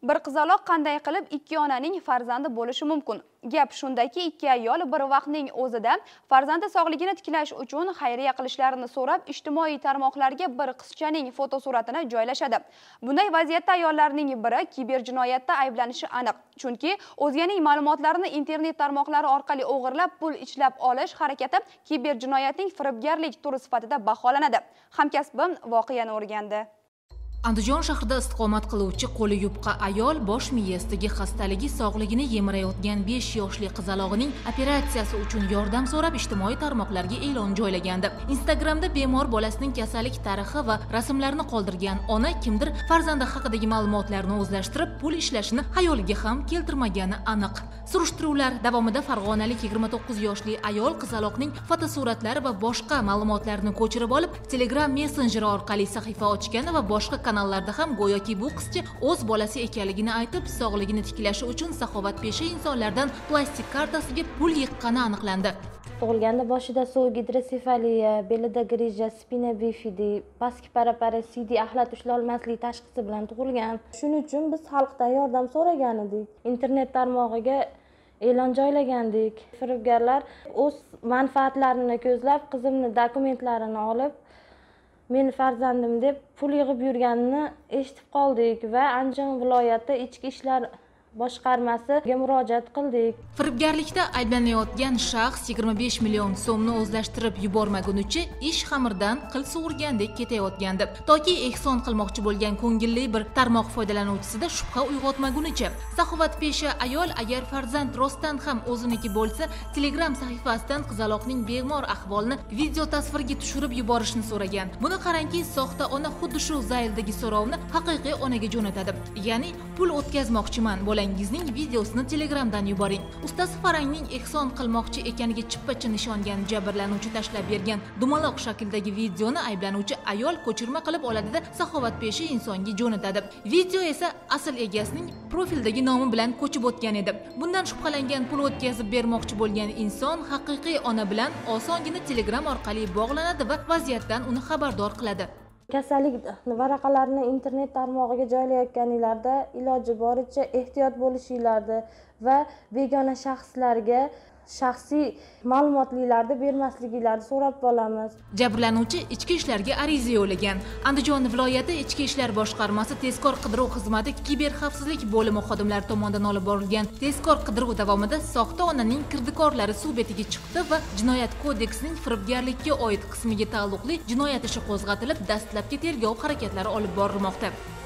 Bir qizaloq qanday qilib ikki onaning farzandi bo'lishi mumkin? Gap shundaki, ikki ayol bir vaqtning o'zida farzandi sog'ligini tiklash uchun xayriya qilishlarini so'rab ijtimoiy tarmoqlarga bir qizchaning fotosuratini joylashadi. Bunday vaziyatda ayollarning biri kiberjinoyatda ayblanishi aniq. Chunki o'zganing ma'lumotlarini internet tarmoqlari orqali o'g'irlab, pul ishlab olish harakati kiberjinoyatning firibgarlik turi sifatida baholanadi. Hamkasbim voqeani o'rgandi. Andijon shahrida istiqomat qiluvchi qo'li yupqa ayol bosh miyasidagi xastaligi sog'ligini yemirayotgan 5 yoshli qizalog'ining operatsiyasi uchun yordam so'rab ijtimoiy tarmoqlarga e'lon joylagandi. Instagramda bemor bolasining kasallik tarixi va rasmlarini qoldirgan ona kimdir farzandi haqidagi ma'lumotlarni o'zlashtirib, pul ishlashini xayoliga ham keltirmagani aniq. Surishtiruvlar davomida farg'onalik 29 yoshli ayol qizaloqning fotosuratlari va boshqa ma'lumotlarni ko'chirib olib, Telegram messenjeri orqali sahifa ochgani va boshqa kanallarda ham go'yoki bu qizcha o'z bolasi ekanligini aytib, sog'ligini tiklashi uchun saxovatpesha insonlardan plastik kartasiga pul yiqqani aniqlandi. Tug'ilganda boshida so'g gidrosefaliya, belida grija, spina bifida, pastki paraparasida axlat ushlay olmaslik tashxisi bilan tug'ilgan. Shuning uchun biz xalqdan yordam so'ragan edik. Internet tarmog'iga e'lon joylagandik. Firibgarlar o'z manfaatlarini ko'zlab, qizimni dokumentlarini olib, meni farzandim deb pul yig'ib yurganini eshitib qoldik va Andijon viloyati ichki ishlar boshqarmasiga murojaat qildik. Firibgarlikda ayblanayotgan shaxs 25 million so'mni o'zlashtirib yubormagunicha ish xamirdan qil sug'urgandek ketayotgandi. Toki ehson qilmoqchi bo'lgan ko'ngilli bir tarmoq foydalanuvchisida shubha uyg'otmagunicha. Saxovatpesha ayol agar farzand rostdan ham o'ziniki bo'lsa, Telegram sahifasidan qizaloqning bemor ahvolini video tasvirga tushirib yuborishni so'ragan. Buni qarangki, soxta ona xuddi shu zaildagi so'rovni haqiqiy onaga jo'natadi. Ya'ni pul o'tkazmoqchiman, bolangizning videosini Telegramdan yuboring. Ustasi farangning ehson qilmoqchi ekaniga chippacha nishongan jabrlanuvchi tashlab bergan dumaloq shakldagi videoni ayblanuvchi ayol ko'chirma qilib oladida saxovatpesha insonga jo'natadi. Video esa asl egasining profildagi nomi bilan ko'chib o'tgan edi. Bundan shubhalangan pul o'tkazib bermoqchi bo'lgan inson haqiqiy ona bilan osongina Telegram orqali bog'lanadi va vaziyatdan uni xabardor qiladi. Kasallik varaqalarini internet tarmog'iga joylayotganinglarda iloji boricha ehtiyot bo'lishinglarni va begona shaxslarga shaxsiy ma'lumotlarni bermasliklarini so'rab qolamiz. Jabrlanuvchi ichki ishlarga ariza yo'llagan. Andijon viloyati ichki ishlar boshqarmasi tezkor qidiruv xizmati kiberxavfsizlik bo'limi xodimlari tomonidan olib borilgan tezkor qidiruv davomida soxta onaning kirdikorlari suv betiga chiqdi va Jinoyat kodeksining firibgarlikka oid qismiga taalluqli jinoyat ishi qo'zg'atilib, dastlabki tergov harakatlari olib borilmoqda.